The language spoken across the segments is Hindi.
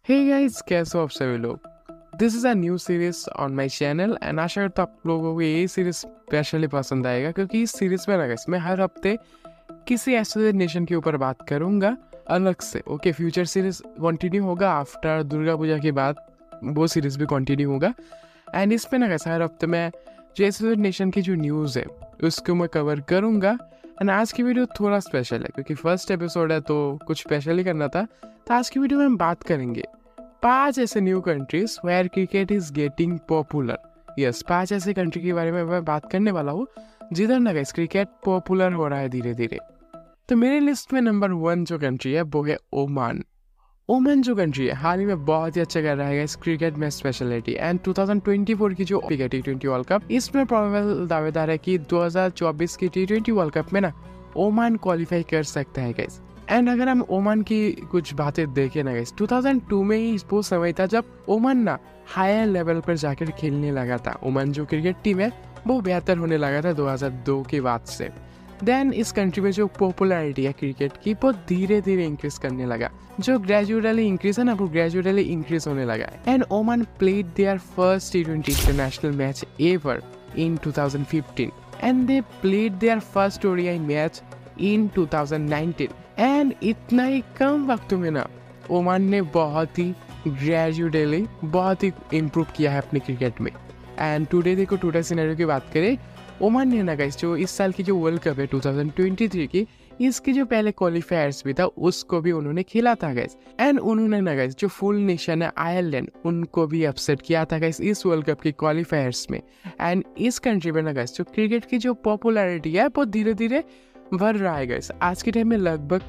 हे गाइस, कैसे हो आप सभी लोग। This is a new series on my channel and आशा करता हूँ आप लोगों को ये सीरीज स्पेशली पसंद आएगा, क्योंकि इस सीरीज में ना गाइस मैं हर हफ्ते किसी ऐसे नेशन के ऊपर बात करूँगा अलग से। ओके, फ्यूचर सीरीज कंटिन्यू होगा आफ्टर दुर्गा पूजा के बाद, वो सीरीज भी कंटिन्यू होगा। एंड इसमें ना गाइस हर हफ्ते मैं जो ऐसे नेशन की जो न्यूज़ है उसको मैं कवर करूँगा। एंड आज की वीडियो थोड़ा स्पेशल है क्योंकि फर्स्ट एपिसोड है तो कुछ स्पेशल ही करना था। तो आज की वीडियो में हम बात करेंगे 5 ऐसे new countries where cricket is getting popular. Yes, 5 ऐसे कंट्री के बारे में मैं बात करने वाला हूँ जिधर ना गाइस क्रिकेट पॉपुलर हो रहा है धीरे धीरे। तो मेरे लिस्ट में नंबर 1 जो कंट्री है वो है ओमान। ओमान जो कंट्री है हाल ही में बहुत ही अच्छा कर रहा है इस क्रिकेट में स्पेशलिटी। एंड 2024 की जो T20 वर्ल्ड कप, इसमें प्रोबेबल दावेदार है कि 2024 की T20 वर्ल्ड कप में ना ओमान क्वालिफाई कर सकता है गाइस। एंड अगर हम ओमान की कुछ बातें देखें ना गाइस, 2002 में ही वो समय था जब ओमान ना हायर लेवल पर जाकर खेलने लगा था। ओमान जो क्रिकेट टीम है वो बेहतर होने लगा था 2002 के बाद से। देन इस कंट्री में जो पॉपुलैरिटी है क्रिकेट की वो धीरे धीरे इंक्रीज करने लगा। जो ग्रेजुअली इंक्रीज है ना वो ग्रेजुअली इंक्रीज होने लगा है। And Oman played their first T20 international match ever in 2015 and they played their first ODI match in 2019। And इतना ही कम वक्त में ना ओमान ने बहुत ही ग्रेजुअली बहुत ही इम्प्रूव किया है अपने क्रिकेट में। एंड टुडे देखो, टुडे सिनेरियो की बात करें, ओमान ने ना गाइस जो इस साल की जो वर्ल्ड कप है 2023 की, इसकी जो पहले क्वालिफायर्स भी था उसको भी उन्होंने खेला था गाइस। एंड उन्होंने ना गाइस जो फुल नेशन है आयरलैंड, उनको भी अपसेट किया था गाइस इस वर्ल्ड कप की क्वालिफायर्स में। एंड इस कंट्री में ना गाइस जो क्रिकेट की जो पॉपुलैरिटी है वो धीरे धीरे बढ़ रहा है गाइस। आज के टाइम में लगभग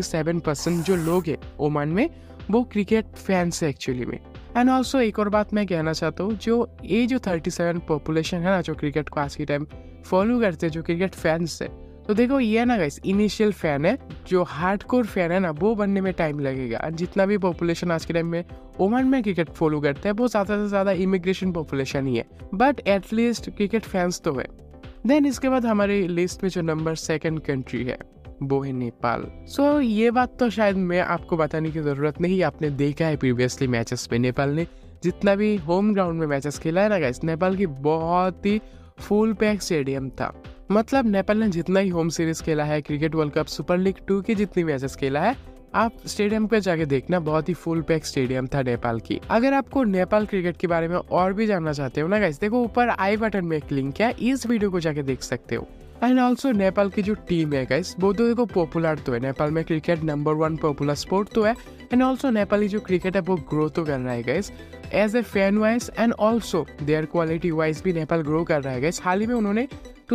37% जो लोग हैं ओमान में वो क्रिकेट फैंस है एक्चुअली में। एंड ऑल्सो एक और बात मैं कहना चाहता हूँ, जो ये जो 37 पॉपुलेशन है ना जो क्रिकेट को आज के टाइम फॉलो करते हैं, जो क्रिकेट फैंस है, तो देखो ये ना गाइस इनिशियल फैन है। जो हार्डकोर फैन है ना वो बनने में टाइम लगेगा। और जितना भी पॉपुलेशन आज के टाइम में ओमान में क्रिकेट फॉलो करते हैं वो ज़्यादा से ज़्यादा इमिग्रेशन पॉपुलेशन ही है, बट एटलीस्ट क्रिकेट फैंस तो है। देन इसके बाद हमारी लिस्ट में जो नंबर 2 कंट्री है वो है नेपाल। सो ये बात तो शायद मैं आपको बताने की ज़रूरत नहीं, आपने देखा है प्रीवियसली मैचेस में नेपाल ने जितना भी होम ग्राउंड में मैचेस खेला है ना गाइस, नेपाल की बहुत ही फुल पैक स्टेडियम था। मतलब नेपाल ने जितना ही होम सीरीज खेला है, cricket world cup, super league 2 की जितनी मैचेस खेला है, आप स्टेडियम पे जाके देखना, बहुत ही फुल पैक स्टेडियम था नेपाल की। अगर आपको नेपाल क्रिकेट के बारे में और भी जानना चाहते हो ना गाइस, देखो ऊपर आई बटन में एक लिंक है, इस वीडियो को जाके देख सकते हो। एंड ऑल्सो नेपाल की जो टीम है गाइस वो तो देखो पॉपुलर तो है, नेपाल में क्रिकेट नंबर 1 पॉपुलर स्पोर्ट तो है। एंड ऑल्सो नेपाली जो क्रिकेट है वो ग्रो तो कर रहा है guys as a fan wise and also their quality wise भी नेपाल ग्रो कर रहा है गाइस। हाल ही में उन्होंने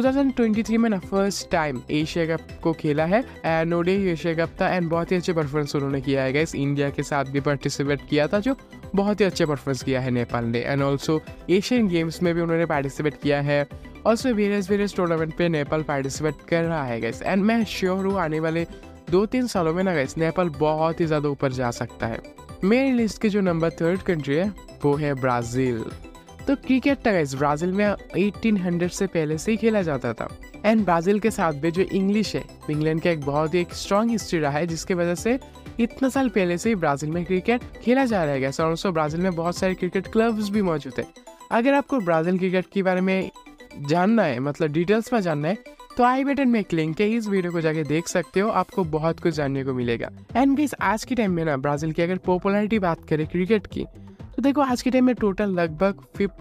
2023 में ना फर्स्ट टाइम एशिया कप को खेला है, एंड ओडीआई एशिया कप था। एंड बहुत ही अच्छे परफॉर्मेंस उन्होंने किया है गाइस, इंडिया के साथ भी पार्टिसिपेट किया था, जो बहुत ही अच्छे परफॉर्मेंस किया है नेपाल ने। एंड ऑल्सो एशियन गेम्स में भी उन्होंने पार्टिसिपेट किया है। ऑल्सो वेरियस टूर्नामेंट पे नेपाल पार्टिसिपेट कर रहा है गाइस। एंड मैं श्योर हूँ आने वाले 2-3 सालों में ना गाइस नेपाल बहुत ही ज़्यादा ऊपर जा सकता है। मेरी लिस्ट की जो नंबर 3 कंट्री है वो है ब्राज़ील। तो क्रिकेट था गाइस ब्राज़ील में 1800 से पहले से ही खेला जाता था। एंड ब्राज़ील के साथ भी जो इंग्लिश है, इंग्लैंड का एक बहुत ही स्ट्रॉन्ग हिस्ट्री रहा है, जिसकी वजह से इतना साल पहले से ही ब्राज़ील में क्रिकेट खेला जा रहा है गाइस। और ऑल्सो ब्राज़ील में बहुत सारे क्रिकेट क्लब्स भी मौजूद है। अगर आपको ब्राज़ील क्रिकेट के बारे में जानना है, मतलब डिटेल्स में जानना है, तो आई बटन में एक लिंक है, इस वीडियो को जाके देख सकते हो, आपको बहुत कुछ जानने को मिलेगा। एंड गाइस आज के टाइम में ना ब्राज़ील की अगर पॉपुलैरिटी बात करें क्रिकेट की, तो देखो आज के टाइम में टोटल लगभग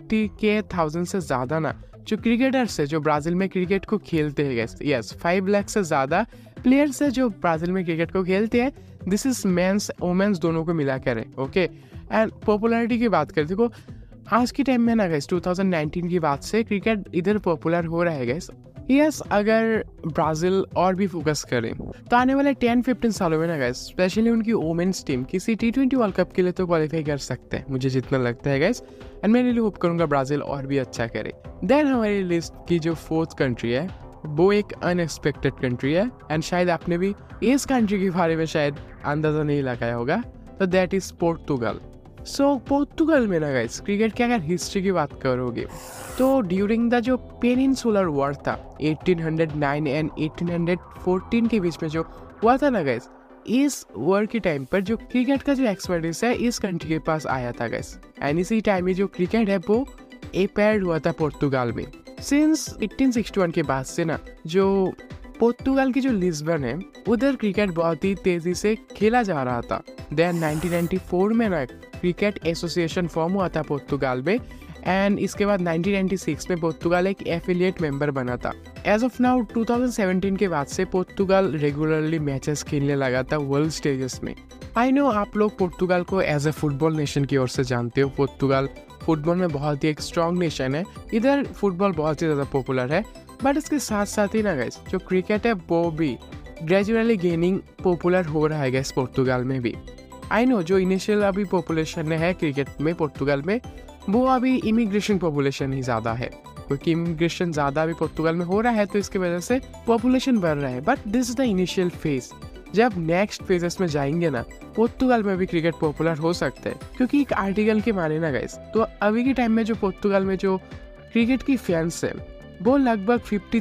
50,000 से ज़्यादा ना जो क्रिकेटर्स है जो ब्राज़ील में क्रिकेट को खेलते हैं गाइस। यस, 5 लाख से ज़्यादा प्लेयर्स है जो ब्राज़ील में क्रिकेट को खेलते हैं। दिस इज मेंस वुमेन्स दोनों को मिलाकर है। ओके, एंड पॉपुलैरिटी की बात करें, देखो आज की टाइम में ना गाइस 2019 की बात से क्रिकेट इधर पॉपुलर हो रहा है गाइस। यस, अगर ब्राज़ील और भी फोकस करें तो आने वाले 10-15 सालों में ना गाइस स्पेशली उनकी वुमेन्स टीम किसी T20 वर्ल्ड कप के लिए तो क्वालिफाई कर सकते हैं, मुझे जितना लगता है गाइस। एंड मैं रियली होप करूंगा ब्राज़ील और भी अच्छा करे। देन हमारी लिस्ट की जो 4th कंट्री है वो एक अनएक्सपेक्टेड कंट्री है, एंड शायद आपने भी इस कंट्री के बारे में शायद अंदाजा नहीं लगाया होगा, तो that is Portugal. So Portugal में ना गाइस क्रिकेट की अगर हिस्ट्री की बात करोगे तो ड्यूरिंग द जो पेनिनसुलर वॉर था 1809 एंड 1814 के बीच में जो हुआ था ना गाइस, इस वॉर के टाइम पर जो क्रिकेट का जो एक्सपर्टीज है इस कंट्री के पास आया था गाइस। एंड इसी टाइम में जो क्रिकेट है वो एपेयर हुआ था पोर्तुगाल में। सिंस 1861 के बाद से ना जो पोर्तुगाल की जो लिस्बन है उधर क्रिकेट बहुत ही तेजी से खेला जा रहा था। देन 1994 में ना क्रिकेट एसोसिएशन फॉर्म हुआ था पोर्तुगाल में। एंड इसके बाद 1996 में पोर्तुगाल एक एफिलिएट मेंबर बना था। एज ऑफ नाउ 2017 के बाद से पोर्तुगाल रेगुलरली मैचेस खेलने लगा था वर्ल्ड स्टेजेस में। आई नो आप लोग पोर्तुगाल को एज ए फुटबॉल नेशन की ओर से जानते हो। पोर्तुगाल फुटबॉल में बहुत ही एक स्ट्रॉन्ग नेशन है। इधर फुटबॉल बहुत ही ज़्यादा पॉपुलर है। बट इसके साथ साथ ही ना गाइस जो क्रिकेट है वो भी ग्रेजुअली गेनिंग पॉपुलर हो रहा है गाइस पोर्तुगाल में भी। आई नो जो इनिशियल अभी पॉपुलेशन है क्रिकेट में पोर्तुगाल में वो अभी इमिग्रेशन पॉपुलेशन ही ज़्यादा है, क्योंकि इमिग्रेशन ज़्यादा अभी पोर्तुगाल में हो रहा है तो इसकी वजह से पॉपुलेशन बढ़ रहा है। But this is the initial phase. जब नेक्स्ट फेजेस में जाएंगे ना पोर्तुगाल में भी क्रिकेट पॉपुलर हो सकता है। क्योंकि एक आर्टिकल के माने ना गाइस तो अभी के टाइम में जो पोर्तुगाल में जो क्रिकेट की फैंस है वो लगभग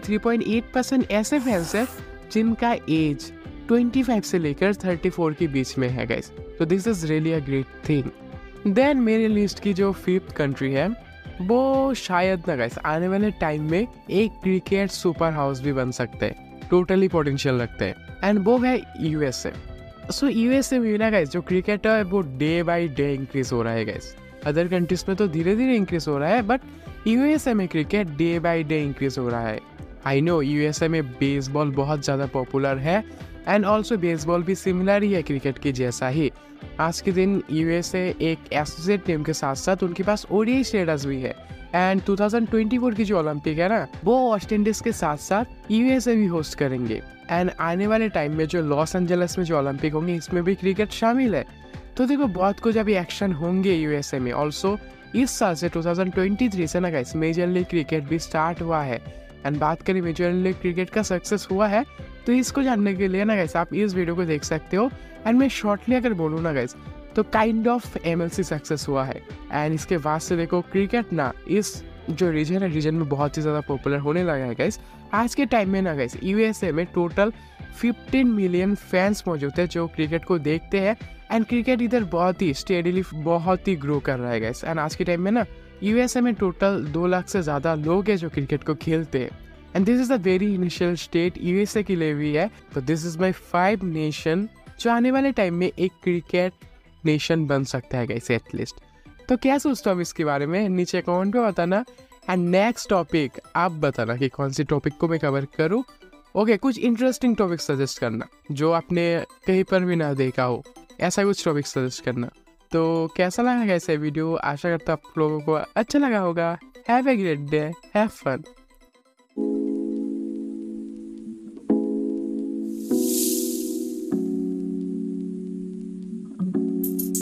53.8% ऐसे फैंस है जिनका एज 25 से लेकर 34 के बीच में है गाइस। तो this is really a great thing. Then मेरी लिस्ट की जो 5th कंट्री है वो शायद ना गाइस आने वाले टाइम में एक क्रिकेट सुपर हाउस भी बन सकते हैं, टोटली पोटेंशियल रखते हैं। एंड वो है यूएसए। सो यूएसए में ना गाइस जो क्रिकेट है वो डे बाय डे इंक्रीज हो रहा है गाइस। अदर कंट्रीज में तो धीरे धीरे इंक्रीज हो रहा है बट यूएसए में cricket day by day increase हो रहा है। आई नो यूएसए में बेसबॉल बहुत ज़्यादा पॉपुलर है एंड ऑल्सो बेसबॉल भी सिमिलर ही है क्रिकेट के जैसा ही। आज के दिन यूएसए एक एसोसिएट टीम के साथ साथ उनके पास ओडीआई स्टेटस भी है। एंड 2024 की जो ओलंपिक है ना वो वेस्ट इंडीज के साथ साथ यूएसए भी होस्ट करेंगे। एंड आने वाले टाइम में जो लॉस एंजल्स में जो ओलंपिक होंगे इसमें भी क्रिकेट शामिल है। तो देखो बहुत कुछ अभी एक्शन होंगे यूएसए में। ऑल्सो इस साल से 2023 से ना गाइस मेजर लीग क्रिकेट भी स्टार्ट हुआ है। एंड बात करें मेजर लीग क्रिकेट का सक्सेस हुआ है तो इसको जानने के लिए ना गाइस आप इस वीडियो को देख सकते हो। एंड मैं शॉर्टली अगर बोलूँ ना गाइस तो काइंड ऑफ एमएलसी सक्सेस हुआ है। एंड इसके बाद से देखो क्रिकेट ना इस जो रीजन है रीजन में बहुत ही ज़्यादा पॉपुलर होने लगा है गाइस। आज के टाइम में ना गाइस यूएसए में टोटल 15 मिलियन फैंस मौजूद है जो क्रिकेट को देखते हैं। एंड क्रिकेट इधर बहुत ही स्टेडीली बहुत ही ग्रो कर रहा है गाइस। एंड आज के टाइम में ना यूएसए में टोटल 2 लाख से ज़्यादा लोग हैं जो क्रिकेट को खेलते हैं। And this is the very initial state USA के लिए भी है। तो दिस इज़ माई 5 नेशन जो आने वाले टाइम में एक क्रिकेट नेशन बन सकता है गाइस एटलीस्ट। तो क्या सोचते हो इसके बारे में नीचे कमेंट पे बताना। एंड नेक्स्ट टॉपिक आप बताना कि कौन सी टॉपिक को मैं कवर करूँ। ओके कुछ इंटरेस्टिंग टॉपिक सजेस्ट करना जो आपने कहीं पर भी ना देखा हो, ऐसा कुछ टॉपिक सजेस्ट करना। तो कैसा लगा ऐसा वीडियो, आशा करता आप लोगों को अच्छा लगा होगा। Have a great day, have fun.